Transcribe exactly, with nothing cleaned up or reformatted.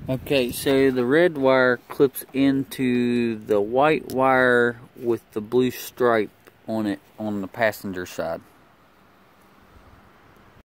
Okay, so the red wire clips into the white wire with the blue stripe on it on the passenger side.